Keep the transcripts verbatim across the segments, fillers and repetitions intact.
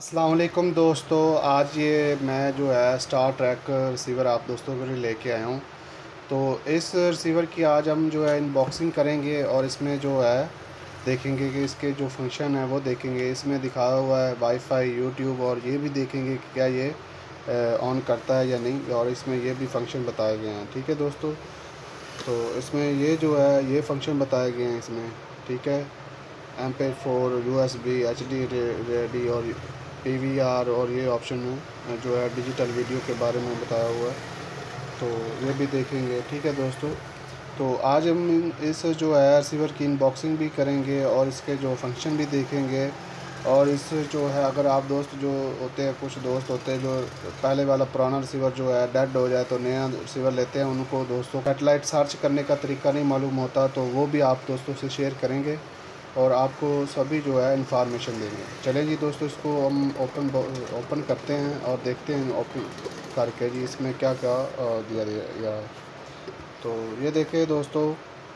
अस्सलाम वालेकुम दोस्तों। आज ये मैं जो है स्टार ट्रैक रिसीवर आप दोस्तों के लिए लेके आया हूँ। तो इस रिसीवर की आज हम जो है अनबॉक्सिंग करेंगे और इसमें जो है देखेंगे कि इसके जो फंक्शन है वो देखेंगे। इसमें दिखाया हुआ है वाईफाई, यूट्यूब, और ये भी देखेंगे कि क्या ये ऑन करता है या नहीं, और इसमें ये भी फंक्शन बताए गए हैं। ठीक है दोस्तों, तो इसमें ये जो है ये फंक्शन बताए गए हैं इसमें। ठीक है, M P four, U S B, H D ready और पी वी आर, और ये ऑप्शन है जो है डिजिटल वीडियो के बारे में बताया हुआ है, तो ये भी देखेंगे। ठीक है दोस्तों, तो आज हम इस जो है रिसीवर की अनबॉक्सिंग भी करेंगे और इसके जो फंक्शन भी देखेंगे। और इस जो है अगर आप दोस्त जो होते हैं, कुछ दोस्त होते हैं जो पहले वाला पुराना रिसीवर जो है डेड हो जाए तो नया रिसीवर लेते हैं, उनको दोस्तों सैटेलाइट सर्च करने का तरीका नहीं मालूम होता, तो वो भी आप दोस्तों से शेयर करेंगे और आपको सभी जो है इन्फॉर्मेशन देंगे। चलें जी दोस्तों, इसको हम ओपन ओपन करते हैं और देखते हैं ओपन करके जी इसमें क्या क्या दिया दिया। तो ये देखिए दोस्तों,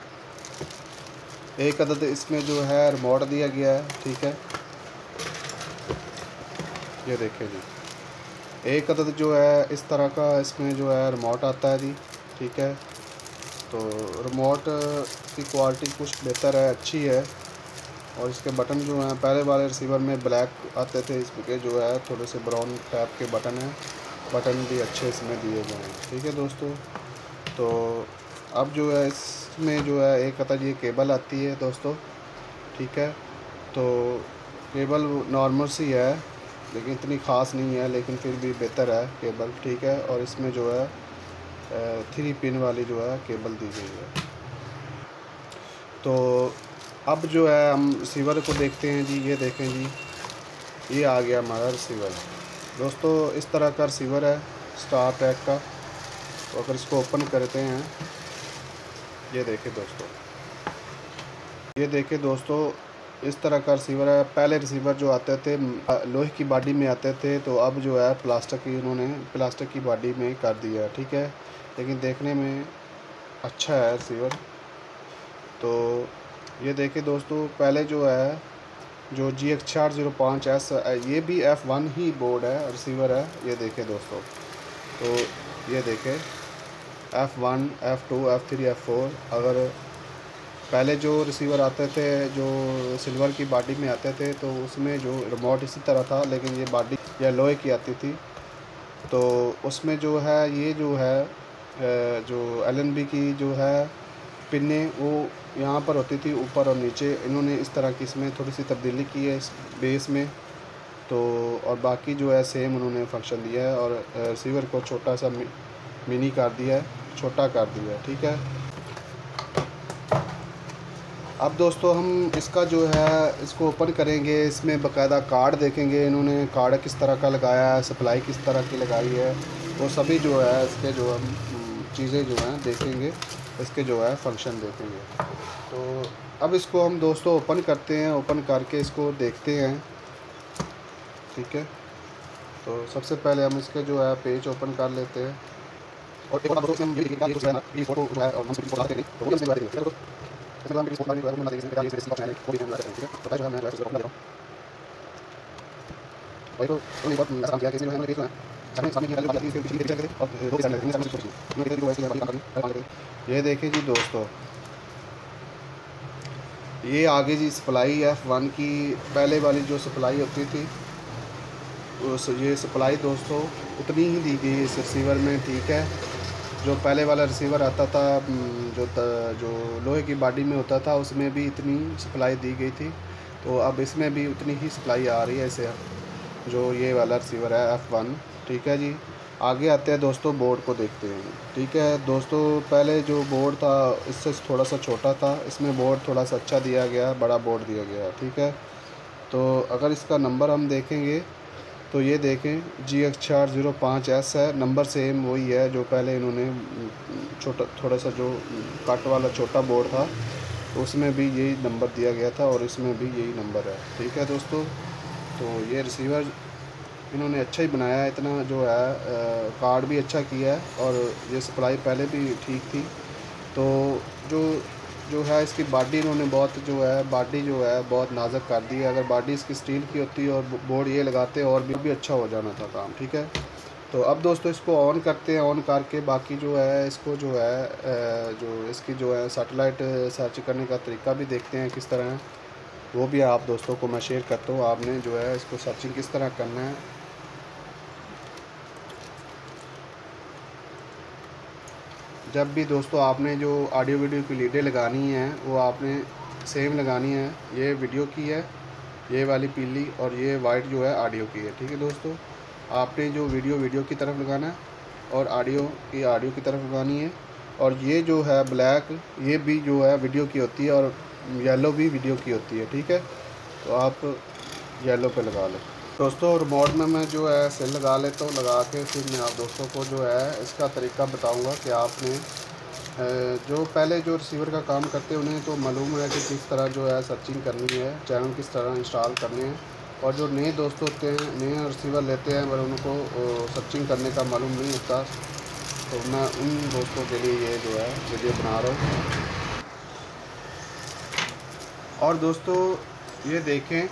एक अदद इसमें जो है रिमोट दिया गया है। ठीक है, ये देखिए जी, एक अदद जो है इस तरह का इसमें जो है रिमोट आता है जी। ठीक है, तो रिमोट की क्वालिटी कुछ बेहतर है, अच्छी है। और इसके बटन जो हैं पहले वाले रिसीवर में ब्लैक आते थे, इसके जो है थोड़े से ब्राउन टाइप के बटन हैं। बटन भी अच्छे इसमें दिए गए हैं। ठीक है दोस्तों, तो अब जो है इसमें जो है एक अतः ये केबल आती है दोस्तों। ठीक है, तो केबल नॉर्मल सी है लेकिन इतनी ख़ास नहीं है, लेकिन फिर भी बेहतर है केबल। ठीक है, और इसमें जो है थ्री पिन वाली जो है केबल दी गई है। तो अब जो है हम रिसीवर को देखते हैं जी। ये देखें जी, ये आ गया हमारा रिसीवर दोस्तों। इस तरह का रिसीवर है स्टार ट्रैक का। तो अगर इसको ओपन करते हैं, ये देखें दोस्तों, ये देखें दोस्तों, इस तरह का रिसीवर है। पहले रिसीवर जो आते थे लोहे की बॉडी में आते थे, तो अब जो है प्लास्टिक की उन्होंने प्लास्टिक की बॉडी में कर दिया है। ठीक है, लेकिन देखने में अच्छा है रिसीवर। तो ये देखें दोस्तों, पहले जो है जो जी एक्स चार ज़ीरो पाँच एस, ये भी एफ़ वन ही बोर्ड है, रिसीवर है। ये देखें दोस्तों, तो ये देखें F one, F two, F three, F four. अगर पहले जो रिसीवर आते थे जो सिल्वर की बॉडी में आते थे, तो उसमें जो रिमोट इसी तरह था, लेकिन ये बॉडी या लोहे की आती थी। तो उसमें जो है ये जो है जो एल एन बी की जो है पिने वो यहाँ पर होती थी, ऊपर और नीचे। इन्होंने इस तरह की इसमें थोड़ी सी तब्दीली की है इस बेस में। तो और बाकी जो है सेम उन्होंने फंक्शन दिया है, और रिसीवर को छोटा सा मिनी कर दिया है, छोटा कर दिया है। ठीक है, अब दोस्तों हम इसका जो है इसको ओपन करेंगे। इसमें बाकायदा कार्ड देखेंगे, इन्होंने कार्ड किस तरह का लगाया है, सप्लाई किस तरह की लगाई है, वो सभी जो है इसके जो हम चीज़ें जो हैं देखेंगे, इसके जो है फंक्शन देखेंगे। तो अब इसको हम दोस्तों ओपन करते हैं, ओपन करके इसको देखते हैं। ठीक है, तो सबसे पहले हम इसके जो है पेज ओपन कर लेते हैं। और एक और दोस्तों हम ये देखेंगे कि जो है ना ये फोटो जो है और हम इसको बता देंगे, तो वो हम इसमें बता देंगे। इसमें हम किसी फोटो जो है वो बता देंगे, इसमें इसका ऑप्शन है वो भी हम बता देंगे। ठीक है, तो जो है मैं जो है इसको ओपन कर रहा हूं। वही तो तो बहुत ऐसा काम किया कि इसमें हमने पेज जो है सामने सामने की वैल्यू बात की, इसके पिछली पिक्चर के और दो डिजाइन लगे सामने से ये जो ऐसे बात कर रही है। ये देखिए जी दोस्तों, ये आगे जी सप्लाई एफ़ वन की पहले वाली जो सप्लाई होती थी, उस ये सप्लाई दोस्तों उतनी ही दी गई इस रिसीवर में। ठीक है, जो पहले वाला रिसीवर आता था जो जो लोहे की बॉडी में होता था, उसमें भी इतनी सप्लाई दी गई थी, तो अब इसमें भी उतनी ही सप्लाई आ रही है इसे, जो ये वाला रिसीवर है एफ़ वन। ठीक है जी, आगे आते हैं दोस्तों, बोर्ड को देखते हैं। ठीक है दोस्तों, पहले जो बोर्ड था इससे थोड़ा सा छोटा था, इसमें बोर्ड थोड़ा सा अच्छा दिया गया, बड़ा बोर्ड दिया गया। ठीक है, तो अगर इसका नंबर हम देखेंगे तो ये देखें जी एक्स चार ज़ीरो पाँच एस है, नंबर सेम वही है जो पहले इन्होंने छोटा थोड़ा सा जो कट वाला छोटा बोर्ड था उसमें भी यही नंबर दिया गया था, और इसमें भी यही नंबर है। ठीक है दोस्तों, तो ये रिसीवर इन्होंने अच्छा ही बनाया है, इतना जो है आ, कार्ड भी अच्छा किया है, और ये सप्लाई पहले भी ठीक थी। तो जो जो है इसकी बॉडी इन्होंने बहुत जो है बॉडी जो है बहुत नाजुक कर दी है। अगर बॉडी इसकी स्टील की होती और बोर्ड ये लगाते और भी, भी अच्छा हो जाना था काम, ठीक है। तो अब दोस्तों इसको ऑन करते हैं। ऑन करके बाकी जो है इसको जो है जो इसकी जो है सैटेलाइट सर्च करने का तरीका भी देखते हैं किस तरह है, वो भी आप दोस्तों को मैं शेयर करता हूँ। आपने जो है इसको सर्चिंग किस तरह करना है। जब भी दोस्तों आपने जो ऑडियो वीडियो की लीडें लगानी है वो आपने सेम लगानी है। ये वीडियो की है, ये वाली पीली, और ये वाइट जो है ऑडियो की है, ठीक है दोस्तों। आपने जो वीडियो वीडियो की तरफ लगाना है और ऑडियो की ऑडियो की तरफ लगानी है। और ये जो है ब्लैक ये भी जो है वीडियो की होती है और येलो भी वीडियो की होती है, ठीक है। तो आप येलो पे लगा लें दोस्तों। रिमोट में मैं जो है सेल लगा लेता हूँ। लगा के फिर मैं आप दोस्तों को जो है इसका तरीका बताऊँगा कि आपने जो पहले जो रिसीवर का काम करते हैं उन्हें तो मालूम है कि किस तरह जो है सर्चिंग करनी है, चैनल किस तरह इंस्टॉल करने हैं। और जो नए दोस्त होते हैं, नए रिसीवर लेते हैं पर उनको सर्चिंग करने का मालूम नहीं होता, तो मैं उन दोस्तों के लिए ये जो है वीडियो बना रहा हूँ। और दोस्तों ये देखें,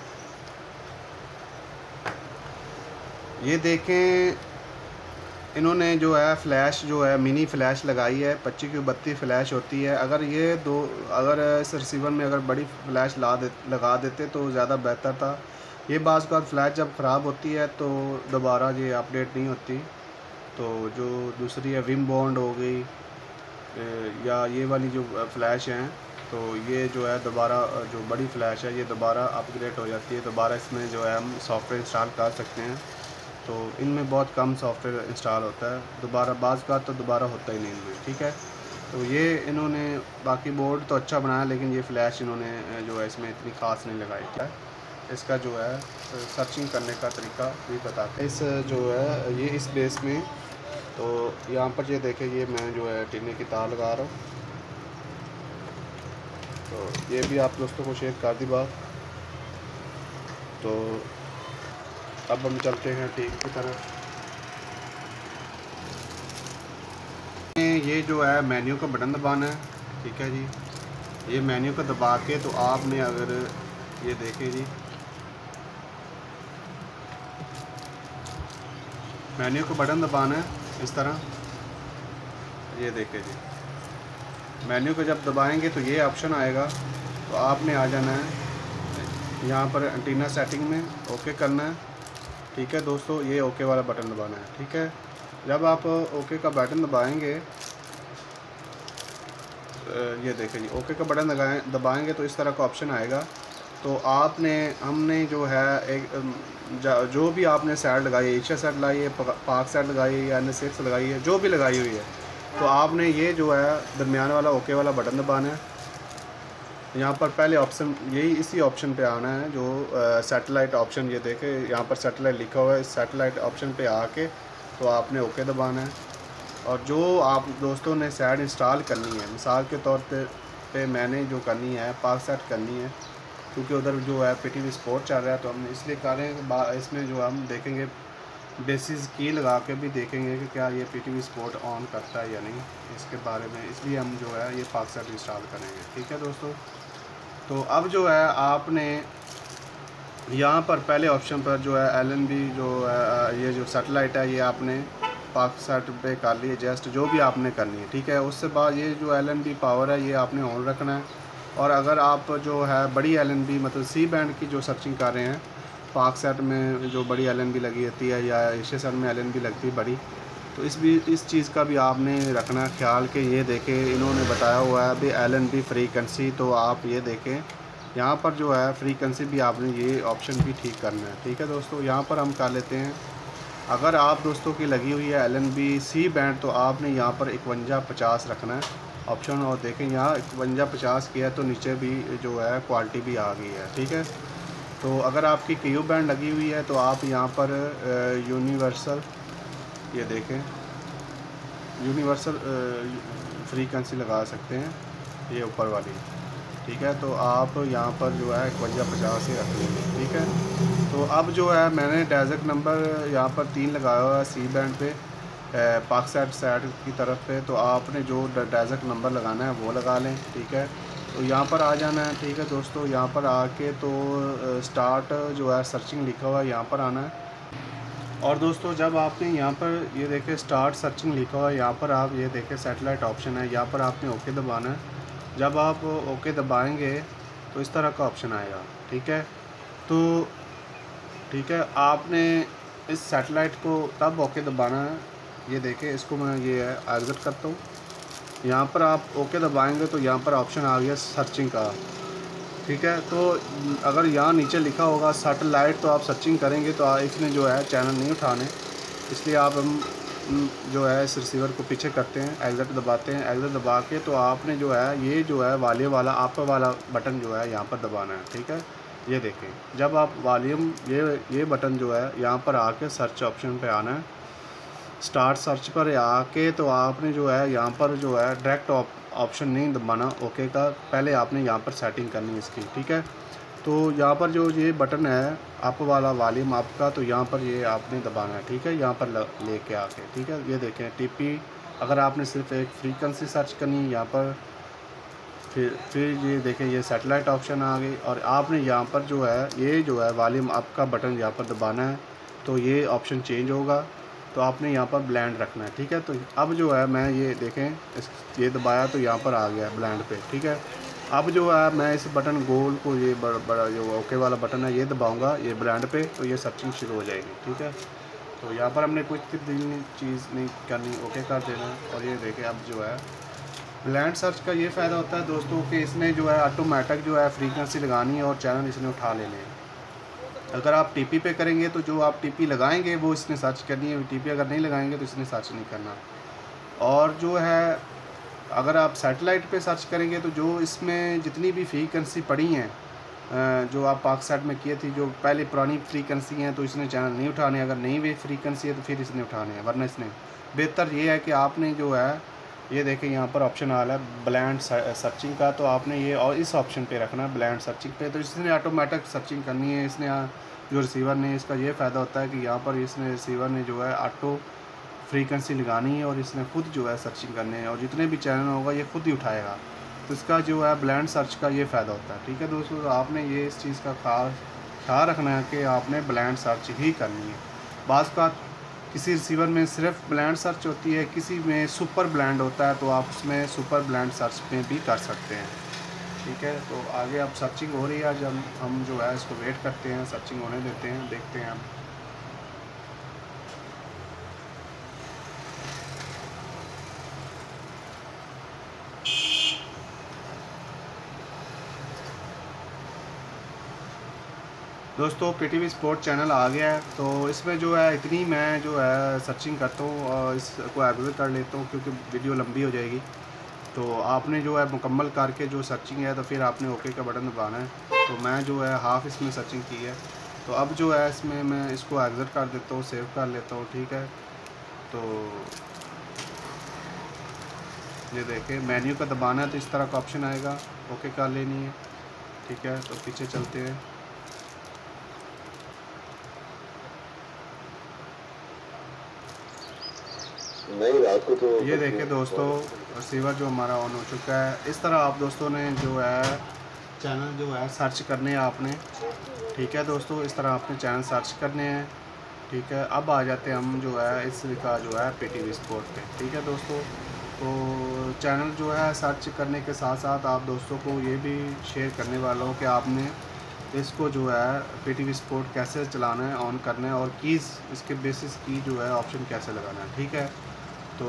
ये देखें इन्होंने जो है फ़्लैश जो है मिनी फ़्लैश लगाई है, पच्चीस की बत्तीस फ़्लैश होती है। अगर ये दो अगर इस रिसीवर में अगर बड़ी फ़्लैश ला दे लगा देते तो ज़्यादा बेहतर था। ये बाज़ का फ़्लैश जब ख़राब होती है तो दोबारा ये अपडेट नहीं होती। तो जो दूसरी है विम बॉन्ड हो गई या ये वाली जो फ़्लैश हैं, तो ये जो है दोबारा जो बड़ी फ़्लैश है ये दोबारा अपग्रेड हो जाती है। दोबारा इसमें जो है हम सॉफ्टवेयर इंस्टॉल कर सकते हैं। तो इनमें बहुत कम सॉफ्टवेयर इंस्टॉल होता है, दोबारा बाज़ का तो दोबारा होता ही नहीं इनमें, ठीक है। तो ये इन्होंने बाकी बोर्ड तो अच्छा बनाया, लेकिन ये फ़्लैश इन्होंने जो है इसमें इतनी ख़ास नहीं लगाई है। इसका जो है सर्चिंग करने का तरीका भी बताते हैं। इस जो है ये इस बेस में, तो यहाँ पर ये देखें, ये मैं जो है टीने की तार लगा रहा हूँ। तो ये भी आप दोस्तों को शेयर कर दी बात। तो अब हम चलते हैं टीम की तरफ। ये जो है मेन्यू का बटन दबाना है, ठीक है जी। ये मेन्यू का दबा के तो आपने अगर ये देखें जी, मेन्यू का बटन दबाना है इस तरह, ये देखें जी। मेन्यू को जब दबाएंगे तो ये ऑप्शन आएगा, तो आपने आ जाना है यहाँ पर एंटीना सेटिंग में, ओके करना है, ठीक है दोस्तों। ये ओके वाला बटन दबाना है, ठीक है। जब आप ओके का बटन दबाएंगे, ये देखें जी, ओके का बटन दबाएं दबाएंगे तो इस तरह का ऑप्शन आएगा। तो आपने हमने जो है एक जो भी आपने साइड लगाई है, एशिया साइड लगाई है, पाक साइड लगाई है या एन एस एक्स लगाई है, जो भी लगाई हुई है, तो आपने ये जो है दरमियान वाला ओके वाला बटन दबाना है। यहाँ पर पहले ऑप्शन यही इसी ऑप्शन पे आना है जो सैटेलाइट ऑप्शन, ये देखें यहाँ पर सैटेलाइट लिखा हुआ है। इस सैटेलाइट ऑप्शन पे आके तो आपने ओके दबाना है। और जो आप दोस्तों ने साइड इंस्टॉल करनी है, मिसाल के तौर पे, पे मैंने जो करनी है पाक सेट करनी है, क्योंकि उधर जो है पी टी वी स्पोर्ट चल रहा है, तो हमने इसलिए कर रहे हैं। इसमें जो हम देखेंगे बेसिस की लगा के भी देखेंगे कि क्या ये P T V sport on करता है या नहीं, इसके बारे में, इसलिए हम जो है ये पाक सेट इंस्टॉल करेंगे, ठीक है दोस्तों। तो अब जो है आपने यहाँ पर पहले ऑप्शन पर जो है एल एन बी जो है ये जो सैटेलाइट है, ये आपने पाक सेट पे कर लिए जस्ट, जो भी आपने करनी है, ठीक है। उससे बाद ये जो एल एन बी पावर है ये आपने ऑन रखना है। और अगर आप जो है बड़ी एल एन बी मतलब सी बैंड की जो सर्चिंग कर रहे हैं, पाक सेट में जो बड़ी एल एन बी लगी होती है या एशिया सेट में एल एन बी लगती है बड़ी, तो इस भी इस चीज़ का भी आपने रखना ख्याल के ये देखें इन्होंने बताया हुआ है अभी एल एन बी फ्रीक्वेंसी, तो आप ये देखें यहाँ पर जो है फ्रीक्वेंसी भी आपने ये ऑप्शन भी ठीक करना है, ठीक है दोस्तों। यहाँ पर हम कर लेते हैं, अगर आप दोस्तों की लगी हुई है L N B C band, तो आपने यहाँ पर इकवंजा पचास रखना है ऑप्शन। और देखें यहाँ इकवंजा पचास किया तो नीचे भी जो है क्वालिटी भी आ गई है, ठीक है। तो अगर आपकी क्यू बैंड लगी हुई है तो आप यहाँ पर यूनिवर्सल, ये देखें यूनिवर्सल फ्रीक्वेंसी लगा सकते हैं, ये ऊपर वाली, ठीक है। तो आप यहाँ पर जो है इकवंजा पचास ही रख लेंगे, ठीक है। तो अब जो है मैंने डेजर्ट नंबर यहाँ पर तीन लगाया हुआ है सी बैंड पे, पाक सेट साइड की तरफ पे, तो आपने जो डेजर्ट नंबर लगाना है वो लगा लें, ठीक है। तो यहाँ पर आ जाना है। ठीक है दोस्तों, यहाँ पर आके तो स्टार्ट जो है सर्चिंग लिखा हुआ है, यहाँ पर आना है। और दोस्तों जब आपने यहाँ पर ये देखें स्टार्ट सर्चिंग लिखा हुआ है, यहाँ पर आप ये देखें सैटेलाइट ऑप्शन है, यहाँ पर आपने ओके दबाना है। जब आप ओके दबाएंगे तो इस तरह का ऑप्शन आएगा। ठीक है, तो ठीक है आपने इस सैटेलाइट को तब ओके दबाना है। ये देखें, इसको मैं ये एग्जिट करता हूँ। यहाँ पर आप ओके दबाएंगे तो यहाँ पर ऑप्शन आ गया सर्चिंग का। ठीक है, तो अगर यहाँ नीचे लिखा होगा सैटेलाइट तो आप सर्चिंग करेंगे तो इसने जो है चैनल नहीं उठाने, इसलिए आप हम जो है इस रिसीवर को पीछे करते हैं, एग्जिट दबाते हैं। एग्जिट दबा के तो आपने जो है ये जो है वॉल्यूम वाला आप वाला बटन जो है यहाँ पर दबाना है। ठीक है, ये देखें, जब आप वॉल्यूम ये ये बटन जो है यहाँ पर आके सर्च ऑप्शन पे आना है। स्टार्ट सर्च पर आके तो आपने जो है यहाँ पर जो है डायरेक्ट ऑप्शन नहीं दबाना ओके का, पहले आपने यहाँ पर सेटिंग करनी है इसकी। ठीक है, तो यहाँ पर जो ये बटन है अप वाला वॉल्यूम आपका, तो यहाँ पर ये आपने दबाना है। ठीक है, यहाँ पर लेके आके। ठीक है, ये देखें टीपी, अगर आपने सिर्फ एक फ्रीक्वेंसी सर्च करनी है यहाँ पर, फिर फिर ये देखें ये सैटेलाइट ऑप्शन आ गई और आपने यहाँ पर जो है ये जो है वॉल्यूम अप का बटन यहाँ पर दबाना है, तो ये ऑप्शन चेंज होगा। तो आपने यहाँ पर ब्लेंड रखना है। ठीक है, तो अब जो है मैं ये देखें इस ये दबाया तो यहाँ पर आ गया ब्लेंड पे। ठीक है, अब जो है मैं इस बटन गोल को ये बड़ा बड़ा जो ओके वाला बटन है ये दबाऊंगा ये ब्लेंड पे, तो ये सर्चिंग शुरू हो जाएगी। ठीक है, तो यहाँ पर हमने कुछ तब्दीली चीज़ नहीं करनी, ओके कर देना। और ये देखें अब जो है ब्लेंड सर्च का ये फ़ायदा होता है दोस्तों कि इसने जो है ऑटोमेटिक जो है फ्रीक्वेंसी लगानी है और चैनल इसने उठा लेने हैं। अगर आप टीपी पे करेंगे तो जो आप टीपी लगाएंगे वो इसने सर्च करनी है, टीपी अगर नहीं लगाएंगे तो इसने सर्च नहीं करना। और जो है अगर आप सैटेलाइट पे सर्च करेंगे तो जो इसमें जितनी भी फ्रीक्वेंसी पड़ी हैं जो आप पाकसेट में किए थी, जो पहले पुरानी फ्रीक्वेंसी हैं, तो इसने चैनल नहीं उठाने। अगर नई वे फ्रीक्वेंसी है तो फिर इसने उठाने हैं, वरना इसने बेहतर ये है कि आपने जो है ये देखें यहाँ पर ऑप्शन आ रहा है ब्लेंड सर्चिंग का, तो आपने ये और इस ऑप्शन पे रखना है ब्लेंड सर्चिंग पे, तो इसने ऑटोमेटिक सर्चिंग करनी है। इसने जो रिसीवर ने इसका ये फ़ायदा होता है कि यहाँ पर इसने रिसीवर ने जो है ऑटो फ्रीक्वेंसी लगानी है और इसने खुद जो है सर्चिंग करनी है और जितने भी चैनल होगा ये खुद ही उठाएगा। तो इसका जो है ब्लेंड सर्च का ये फ़ायदा होता है। ठीक है दोस्तों, तो आपने ये इस चीज़ का खास ख्याल रखना है कि आपने ब्लेंड सर्च ही करनी है। बाज़ का किसी रिसीवर में सिर्फ ब्लेंड सर्च होती है, किसी में सुपर ब्लेंड होता है, तो आप उसमें सुपर ब्लेंड सर्च में भी कर सकते हैं। ठीक है, तो आगे अब सर्चिंग हो रही है, जब हम जो है इसको वेट करते हैं, सर्चिंग होने देते हैं, देखते हैं हम। दोस्तों पीटीवी स्पोर्ट चैनल आ गया है, तो इसमें जो है इतनी मैं जो है सर्चिंग करता हूँ और इसको एग्जिट कर लेता हूँ क्योंकि वीडियो लंबी हो जाएगी। तो आपने जो है मुकम्मल करके जो सर्चिंग है तो फिर आपने ओके का बटन दबाना है। तो मैं जो है हाफ़ इसमें सर्चिंग की है, तो अब जो है इसमें मैं इसको एग्जिट कर देता हूँ, सेव कर लेता हूँ। ठीक है, तो ये देखें मेन्यू का दबाना है तो इस तरह का ऑप्शन आएगा, ओके कर लेनी है। ठीक है, तो पीछे चलते हैं। नहीं रात को तो ये देखें दोस्तों रिसीवर जो हमारा ऑन हो चुका है। इस तरह आप दोस्तों ने जो है चैनल जो है सर्च करने हैं आपने। ठीक है दोस्तों, इस तरह आपने चैनल सर्च करने हैं। ठीक है, अब आ जाते हैं हम जो है इसका जो है पीटीवी स्पोर्ट पे। ठीक है दोस्तों, तो चैनल जो है सर्च करने के साथ साथ आप दोस्तों को ये भी शेयर करने वाला हूँ कि आपने इसको जो है पीटीवी स्पोर्ट कैसे चलाना है, ऑन करना है और कीज़ इसके बेसिस की जो है ऑप्शन कैसे लगाना है। ठीक है, तो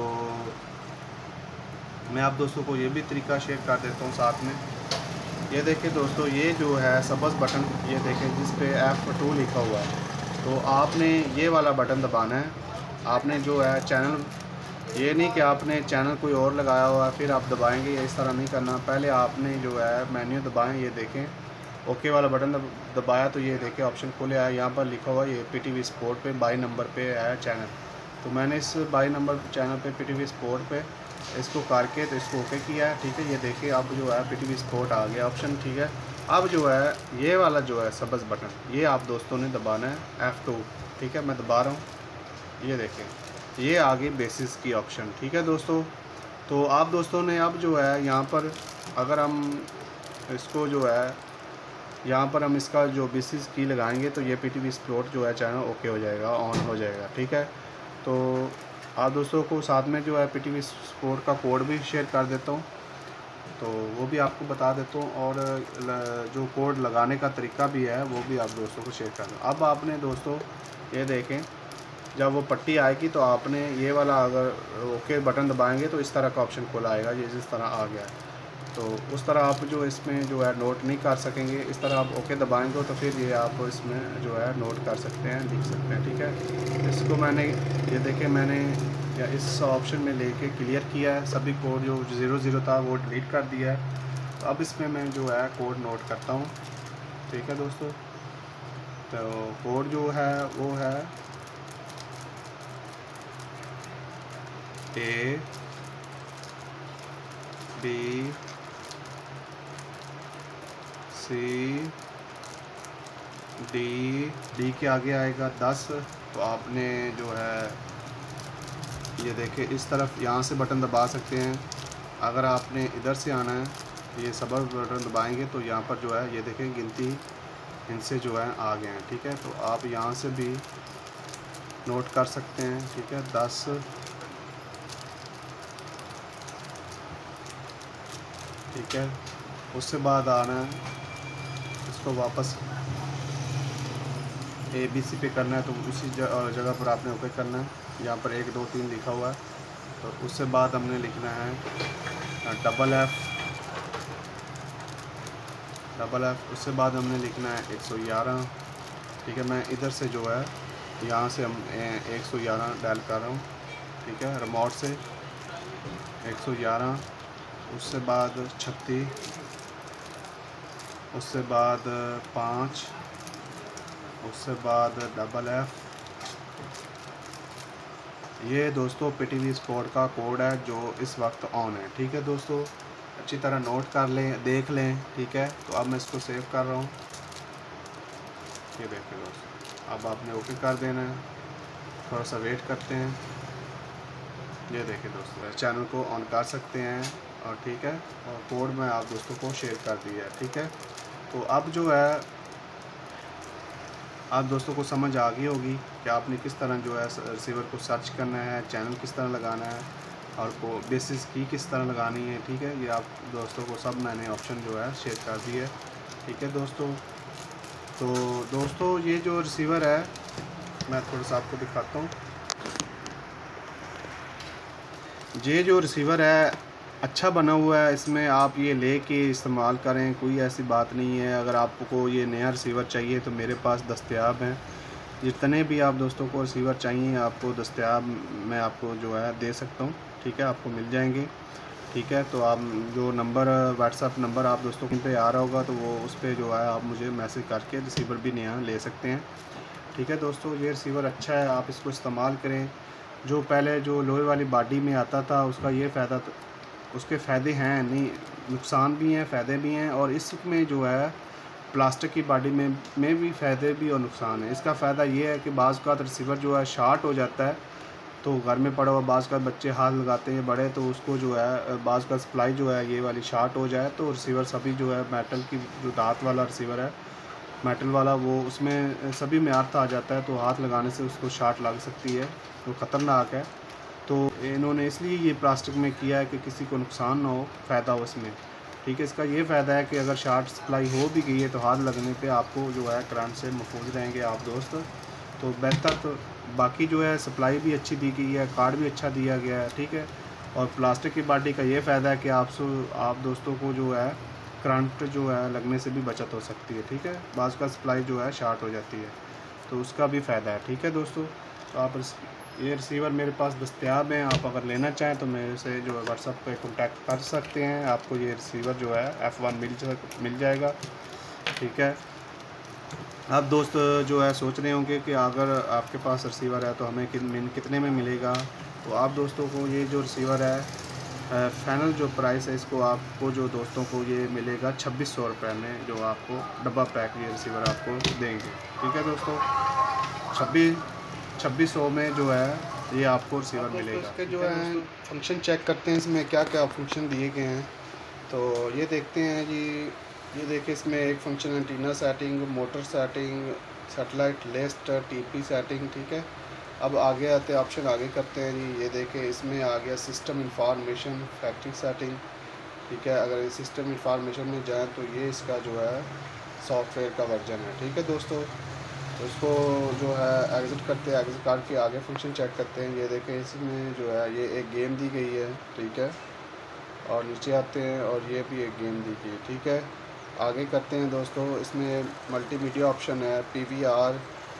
मैं आप दोस्तों को ये भी तरीका शेयर कर देता हूँ साथ में। ये देखें दोस्तों, ये जो है सबस बटन ये देखें जिस पे एफ टू लिखा हुआ है, तो आपने ये वाला बटन दबाना है। आपने जो है चैनल, ये नहीं कि आपने चैनल कोई और लगाया हुआ फिर आप दबाएंगे, या इस तरह नहीं करना। पहले आपने जो है मेन्यू दबाएं, ये देखें ओके वाला बटन दबाया तो ये देखें ऑप्शन खुले आया, यहाँ पर लिखा हुआ ये पीटीवी स्पोर्ट पे बाई नंबर पे है चैनल। तो मैंने इस बाई नंबर चैनल पे पीटीवी स्पोर्ट पे इसको करके तो इसको ओके किया है। ठीक है, ये देखिए अब जो है पीटीवी स्पोर्ट आ गया ऑप्शन। ठीक है, अब जो है ये वाला जो है सबस बटन ये आप दोस्तों ने दबाना है एफ़ टू। ठीक है, मैं दबा रहा हूँ, ये देखें ये आ गई बेसिस की ऑप्शन। ठीक है दोस्तों, तो आप दोस्तों ने अब जो है यहाँ पर अगर हम इसको जो है यहाँ पर हम इसका जो बी सी की लगाएंगे तो ये पी टी वी स्पोर्ट जो है चैनल ओके हो जाएगा, ऑन हो जाएगा। ठीक है, तो आप दोस्तों को साथ में जो है पी टी वी स्पोर्ट का कोड भी शेयर कर देता हूँ, तो वो भी आपको बता देता हूँ, और जो कोड लगाने का तरीका भी है वो भी आप दोस्तों को शेयर कर दूँ। अब आपने दोस्तों ये देखें, जब वो पट्टी आएगी तो आपने ये वाला अगर ओके बटन दबाएंगे तो इस तरह का ऑप्शन खुला आएगा, ये जिस तरह आ गया है। तो उस तरह आप जो इसमें जो है नोट नहीं कर सकेंगे, इस तरह आप ओके दबाएंगे तो फिर ये आप इसमें जो है नोट कर सकते हैं, लिख सकते हैं। ठीक है, इसको मैंने ये देखें मैंने या इस ऑप्शन में लेके क्लियर किया है, सभी कोड जो ज़ीरो ज़ीरो था वो डिलीट कर दिया है। तो अब इसमें मैं जो है कोड नोट करता हूँ। ठीक है दोस्तों, तो कोड जो है वो है A B C D, D के आगे आएगा दस। तो आपने जो है ये देखें इस तरफ यहाँ से बटन दबा सकते हैं। अगर आपने इधर से आना है ये सब बटन दबाएंगे तो यहाँ पर जो है ये देखें गिनती इनसे जो है आ गए हैं। ठीक है, तो आप यहाँ से भी नोट कर सकते हैं। ठीक है, दस, ठीक है, उससे बाद आना है इसको वापस ए बी सी पे करना है तो उसी जगह पर आपने ओके करना है। यहाँ पर एक दो तीन लिखा हुआ है, तो उससे बाद हमने लिखना है डबल एफ़, डबल एफ़। उससे बाद हमने लिखना है एक सौ ग्यारह। ठीक है, मैं इधर से जो है यहाँ से हम एक सौ ग्यारह डायल कर रहा हूँ। ठीक है, रिमोट से एक सौ ग्यारह, उससे बाद छत्तीस, उससे बाद पाँच, उससे बाद डबल एफ़। ये दोस्तों पी टी वी स्पोर्ट का कोड है जो इस वक्त ऑन है। ठीक है दोस्तों, अच्छी तरह नोट कर लें, देख लें। ठीक है, तो अब मैं इसको सेव कर रहा हूँ। ये देखें दोस्तों, अब आपने ओके कर देना है, थोड़ा सा वेट करते हैं। ये देखें दोस्तों, चैनल को ऑन कर सकते हैं। और ठीक है, और कोड मैं आप दोस्तों को शेयर कर दिया है। ठीक है, तो अब जो है आप दोस्तों को समझ आ गई होगी कि आपने किस तरह जो है रिसीवर को सर्च करना है, चैनल किस तरह लगाना है, और को बेसिस की किस तरह लगानी है। ठीक है, ये आप दोस्तों को सब मैंने ऑप्शन जो है शेयर कर दिए है। ठीक है दोस्तों, तो दोस्तों ये जो रिसीवर है मैं थोड़ा सा आपको दिखाता हूँ। ये जो रिसीवर है अच्छा बना हुआ है, इसमें आप ये लेके इस्तेमाल करें, कोई ऐसी बात नहीं है। अगर आपको ये नया रिसीवर चाहिए तो मेरे पास दस्तयाब हैं, जितने भी आप दोस्तों को रिसीवर चाहिए आपको दस्तयाब मैं आपको जो है दे सकता हूँ। ठीक है, आपको मिल जाएंगे। ठीक है, तो आप जो नंबर व्हाट्सअप नंबर आप दोस्तों पे आ रहा होगा तो वो उस पर जो है आप मुझे मैसेज करके रिसीवर भी नया ले सकते हैं। ठीक है दोस्तों, ये रिसीवर अच्छा है, आप इसको इस्तेमाल करें। जो पहले जो लोहे वाली बॉडी में आता था उसका ये फ़ायदा, उसके फ़ायदे हैं नहीं, नुकसान भी हैं फ़ायदे भी हैं। और इसमें जो है प्लास्टिक की बॉडी में में भी फ़ायदे भी और नुकसान है। इसका फ़ायदा ये है कि बाज़ का रिसीवर जो है शार्ट हो जाता है, तो घर में पड़ा हुआ बाज़ का बच्चे हाथ लगाते हैं बड़े, तो उसको जो है बाज़ का सप्लाई जो है ये वाली शार्ट हो जाए तो रिसीवर सभी जो है मेटल की जो दांत वाला रिसीवर है मेटल वाला, वो उसमें सभी में अर्थ आ जाता है, तो हाथ लगाने से उसको शार्ट लग सकती है, तो ख़तरनाक है। तो इन्होंने इसलिए ये प्लास्टिक में किया है कि किसी को नुकसान ना हो, फ़ायदा हो इसमें। ठीक है, इसका ये फ़ायदा है कि अगर शार्ट सप्लाई हो भी गई है तो हाथ लगने पे आपको जो है करंट से महफूज रहेंगे आप दोस्त। तो बेहतर तो बाकी जो है सप्लाई भी अच्छी दी गई है, कार्ड भी अच्छा दिया गया है। ठीक है, और प्लास्टिक की बॉडी का ये फ़ायदा है कि आप आप दोस्तों को जो है करंट जो है लगने से भी बचत हो सकती है। ठीक है, बाज़ का सप्लाई जो है शार्ट हो जाती है तो उसका भी फ़ायदा है। ठीक है दोस्तों, तो आप ये रिसीवर मेरे पास दस्तयाब हैं, आप अगर लेना चाहें तो मेरे से जो है व्हाट्सएप पे कांटेक्ट कर सकते हैं। आपको ये रिसीवर जो है एफ़ वन मिल मिल जाएगा। ठीक है, आप दोस्त जो है सोच रहे होंगे कि अगर आपके पास रिसीवर है तो हमें कितने में मिलेगा, तो आप दोस्तों को ये जो रिसीवर है फाइनल जो प्राइस है इसको आपको जो दोस्तों को ये मिलेगा छब्बीस सौ रुपये में, जो आपको डब्बा पैक ये रिसीवर आपको देंगे। ठीक है दोस्तों, छब्बीस छब्बीस सौ में जो है ये आपको रिसीवर मिलेगा। इसके जो है फंक्शन चेक करते हैं, इसमें क्या क्या फंक्शन दिए गए हैं। तो ये देखते हैं जी, ये देखिए इसमें एक फंक्शन है antenna setting, motor setting, satellite list, TP setting, ठीक है। अब आगे आते हैं, ऑप्शन आगे करते हैं जी। ये देखें इसमें आ गया सिस्टम इंफॉर्मेशन, फैक्ट्री सेटिंग, ठीक है। अगर सिस्टम इंफॉर्मेशन में जाएँ तो ये इसका जो है सॉफ्टवेयर का वर्जन है, ठीक है दोस्तों। तो इसको जो है एग्ज़िट करते हैं, एग्ज़िट करके आगे फंक्शन चेक करते हैं। ये देखें इसमें जो है ये एक गेम दी गई है, ठीक है। और नीचे आते हैं और ये भी एक गेम दी गई है, ठीक है। आगे करते हैं दोस्तों, इसमें मल्टीमीडिया ऑप्शन है, पीवीआर,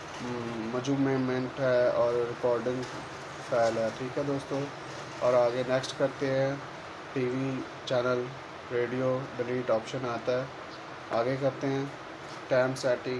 मजूमेंट है और रिकॉर्डिंग फाइल है, ठीक है दोस्तों। और आगे नेक्स्ट करते हैं, TV channel, radio delete option आता है। आगे करते हैं time setting,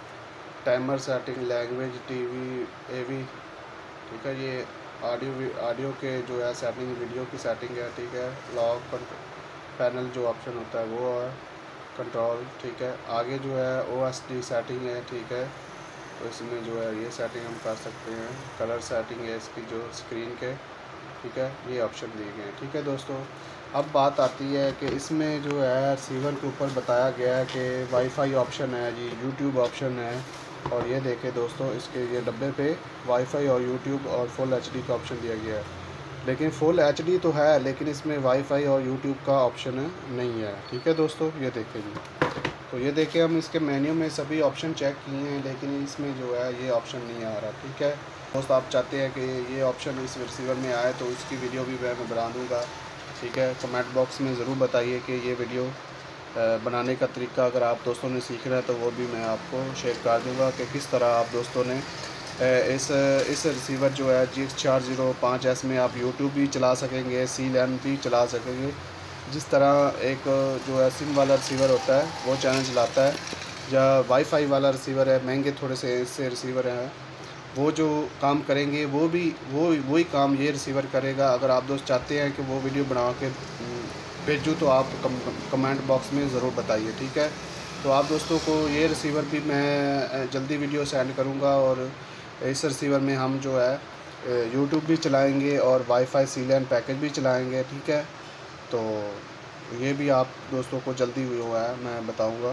timer setting, language, TV, AV, ठीक है। ये ऑडियो ऑडियो के जो है सेटिंग, वीडियो की सेटिंग है, ठीक है। लॉक पैनल जो ऑप्शन होता है वो है, कंट्रोल, ठीक है। आगे जो है ओ एस डी सेटिंग है, ठीक है। तो इसमें जो है ये सेटिंग हम कर सकते हैं। कलर सेटिंग है इसकी जो स्क्रीन के, ठीक है। ये ऑप्शन दिए गए हैं, ठीक है दोस्तों। अब बात आती है कि इसमें जो है रिसीवर के ऊपर बताया गया है कि वाईफाई ऑप्शन है जी, यूट्यूब ऑप्शन है। और ये देखें दोस्तों इसके ये डब्बे पे वाईफाई और यूट्यूब और फुल एचडी का ऑप्शन दिया गया है। लेकिन फुल एचडी तो है, लेकिन इसमें वाईफाई और यूट्यूब का ऑप्शन नहीं है, ठीक है दोस्तों। ये देखें जी, तो ये देखें हम इसके मेन्यू में सभी ऑप्शन चेक किए हैं, लेकिन इसमें जो है ये ऑप्शन नहीं आ रहा, ठीक है दोस्त। आप चाहते हैं कि ये ऑप्शन इस रिसीवर में आए तो इसकी वीडियो भी मैं बना दूँगा, ठीक है। कमेंट बॉक्स में ज़रूर बताइए कि ये वीडियो बनाने का तरीका अगर आप दोस्तों ने सीखना है तो वो भी मैं आपको शेयर कर दूँगा कि किस तरह आप दोस्तों ने इस इस रिसीवर जो है जी एक्स चार ज़ीरो पाँच एस में आप यूट्यूब भी चला सकेंगे, सी लैन भी चला सकेंगे। जिस तरह एक जो है सिम वाला रिसीवर होता है वो चैनल चलाता है, या वाईफाई वाला रिसीवर है, महंगे थोड़े से इससे रिसीवर हैं, वो जो काम करेंगे वो भी वो वही काम ये रिसीवर करेगा। अगर आप दोस्त चाहते हैं कि वो वीडियो बना के भेजूँ तो आप कम, कमेंट बॉक्स में ज़रूर बताइए, ठीक है। तो आप दोस्तों को ये रिसीवर भी मैं जल्दी वीडियो सेंड करूँगा, और इस रिसीवर में हम जो है यूट्यूब भी चलाएँगे और वाईफाई सी लैन पैकेज भी चलाएँगे, ठीक है। तो ये भी आप दोस्तों को जल्दी जो है मैं बताऊँगा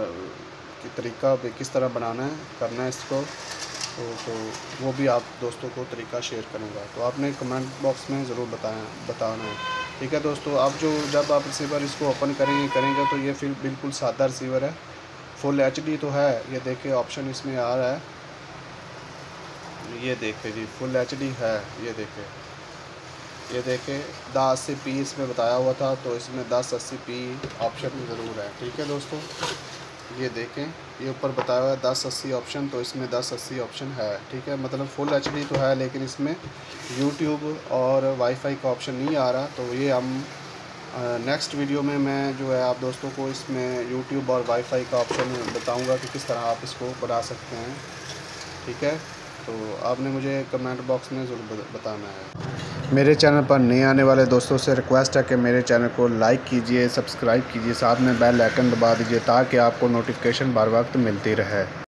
कि तरीका किस तरह बनाना है, करना है इसको। तो, तो वो भी आप दोस्तों को तरीका शेयर करूँगा, तो आपने कमेंट बॉक्स में ज़रूर बताया बताना है, ठीक है दोस्तों। आप जो जब आप रिसीवर इसको ओपन करेंगे करेंगे तो ये फिर बिल्कुल सादा रिसीवर है, फुल एचडी तो है। ये देखें ऑप्शन इसमें आ रहा है, ये देखें जी फुल एचडी है। ये देखें ये देखें दस अस्सी पी इसमें बताया हुआ था, तो इसमें दस अस्सी पी ऑप्शन ज़रूर है, ठीक है दोस्तों। ये देखें ये ऊपर बताया हुआ है दस अस्सी ऑप्शन, तो इसमें दस अस्सी ऑप्शन है, ठीक है। मतलब फुल एचडी तो है, लेकिन इसमें यूट्यूब और वाईफाई का ऑप्शन नहीं आ रहा। तो ये हम नेक्स्ट वीडियो में मैं जो है आप दोस्तों को इसमें यूट्यूब और वाईफाई का ऑप्शन बताऊंगा कि किस तरह आप इसको बना सकते हैं, ठीक है। तो आपने मुझे कमेंट बॉक्स में ज़रूर बताना है। मेरे चैनल पर नए आने वाले दोस्तों से रिक्वेस्ट है कि मेरे चैनल को लाइक कीजिए, सब्सक्राइब कीजिए, साथ में बेल आइकन दबा दीजिए ताकि आपको नोटिफिकेशन बार वक्त मिलती रहे।